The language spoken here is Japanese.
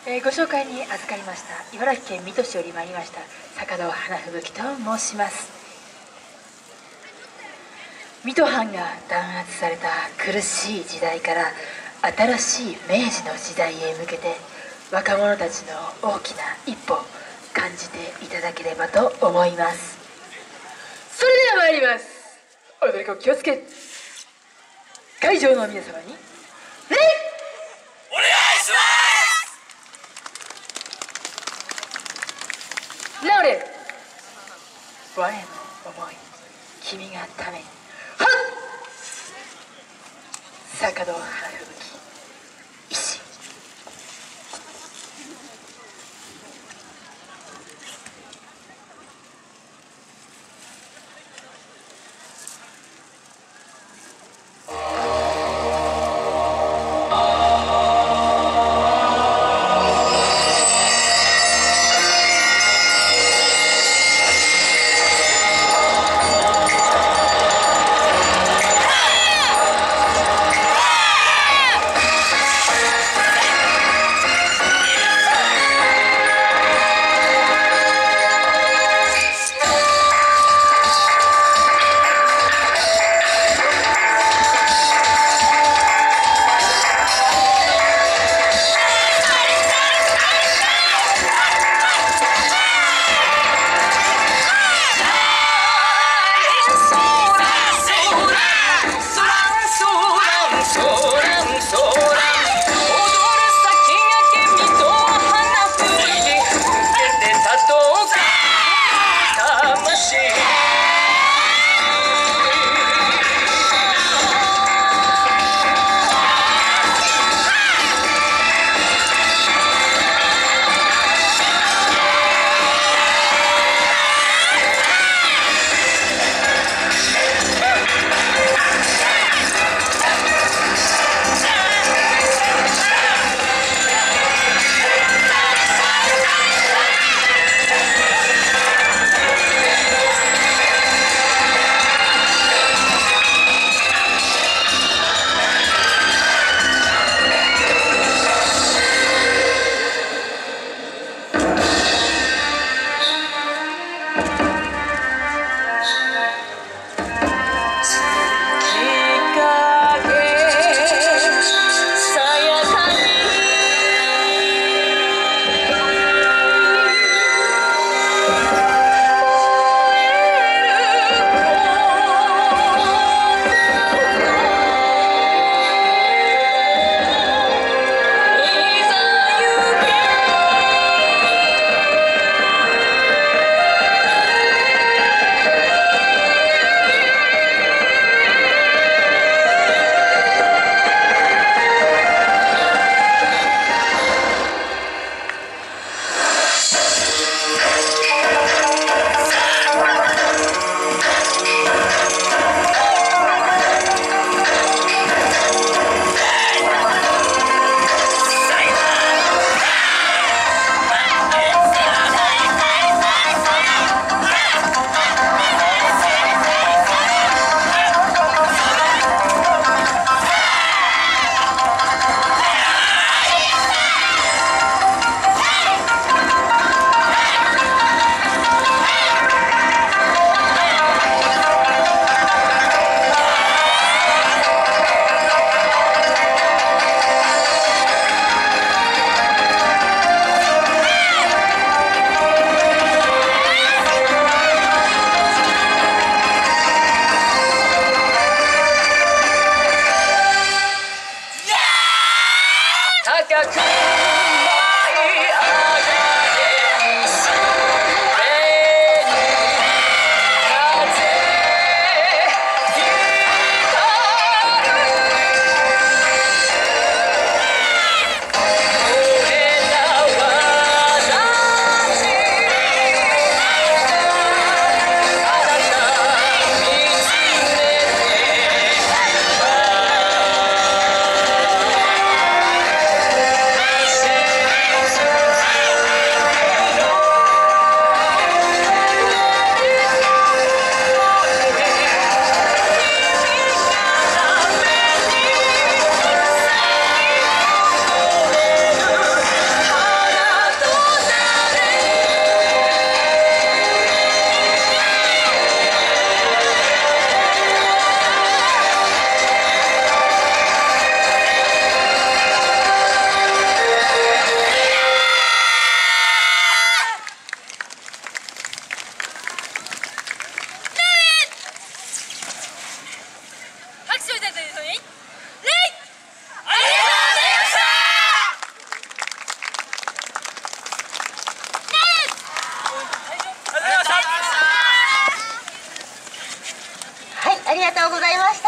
ご紹介に預かりました茨城県水戸市より参りました坂戸花吹雪と申します。水戸藩が弾圧された苦しい時代から新しい明治の時代へ向けて若者たちの大きな一歩を感じていただければと思います。それでは参ります。おどり子気をつけ、会場の皆様に礼お願いします。 治れ我の思い君がためにはっ坂戸花吹雪石 「 うございました。